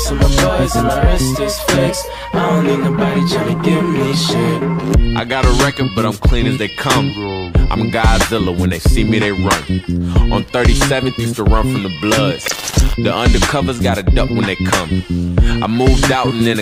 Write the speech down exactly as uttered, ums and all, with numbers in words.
ice on my buds and my wrist is flexed. I don't need nobody tryna give me shit. I got a record, but I'm clean as they come. I'm Godzilla, when they see me they run. On thirty-seventh, used to run from the Bloods. The undercovers gotta duck when they come. I moved out and in